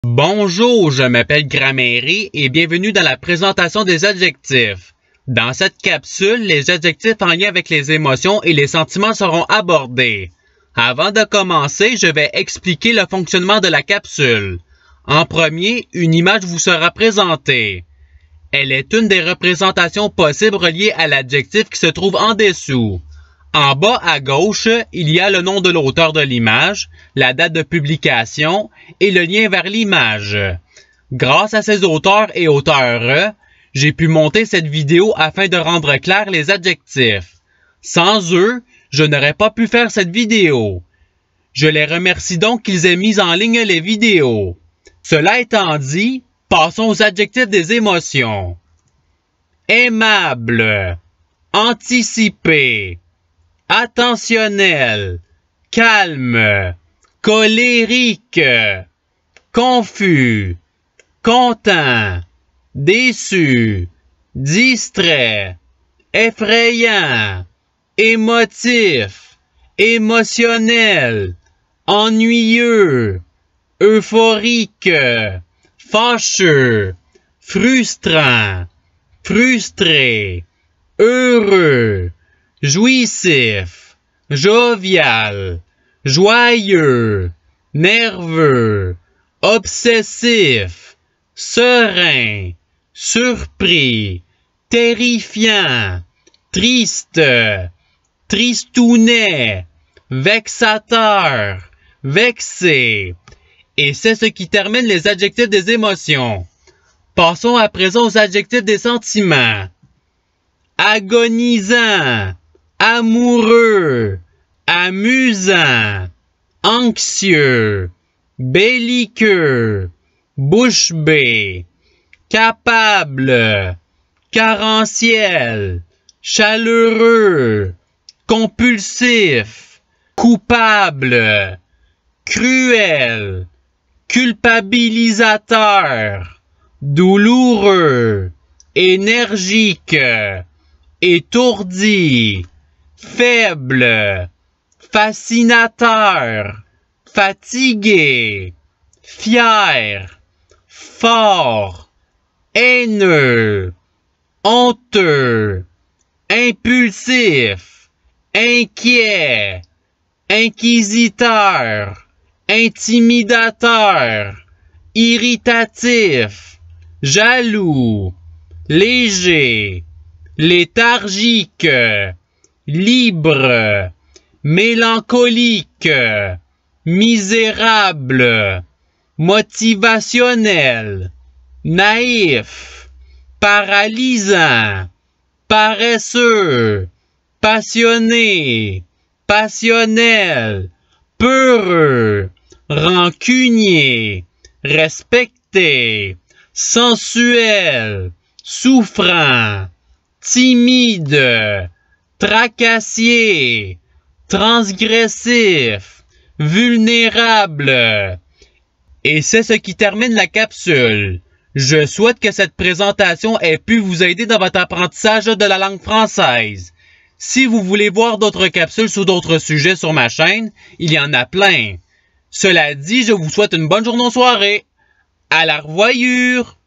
Bonjour, je m'appelle Gramairie et bienvenue dans la présentation des adjectifs. Dans cette capsule, les adjectifs en lien avec les émotions et les sentiments seront abordés. Avant de commencer, je vais expliquer le fonctionnement de la capsule. En premier, une image vous sera présentée. Elle est une des représentations possibles reliées à l'adjectif qui se trouve en dessous. En bas à gauche, il y a le nom de l'auteur de l'image, la date de publication et le lien vers l'image. Grâce à ces auteurs et auteures, j'ai pu monter cette vidéo afin de rendre clairs les adjectifs. Sans eux, je n'aurais pas pu faire cette vidéo. Je les remercie donc qu'ils aient mis en ligne les vidéos. Cela étant dit, passons aux adjectifs des émotions. Aimable, anticipé, attentionnel, calme, colérique, confus, content, déçu, distrait, effrayant, émotif, émotionnel, ennuyeux, euphorique, fâcheux, frustrant, frustré, heureux, jouissif, jovial, joyeux, nerveux, obsessif, serein, surpris, terrifiant, triste, tristounet, vexateur, vexé. Et c'est ce qui termine les adjectifs des émotions. Passons à présent aux adjectifs des sentiments. Agonisant, amoureux, amusant, anxieux, belliqueux, bouche bée, capable, carentiel, chaleureux, compulsif, coupable, cruel, culpabilisateur, douloureux, énergique, étourdi, faible, fascinateur, fatigué, fier, fort, haineux, honteux, impulsif, inquiet, inquisiteur, intimidateur, irritatif, jaloux, léger, léthargique, libre, mélancolique, misérable, motivationnel, naïf, paralysant, paresseux, passionné, passionnel, peureux, rancunier, respecté, sensuel, souffrant, timide, tracassier, transgressif, vulnérable. Et c'est ce qui termine la capsule. Je souhaite que cette présentation ait pu vous aider dans votre apprentissage de la langue française. Si vous voulez voir d'autres capsules sur d'autres sujets sur ma chaîne, il y en a plein. Cela dit, je vous souhaite une bonne journée ou soirée. À la revoyure!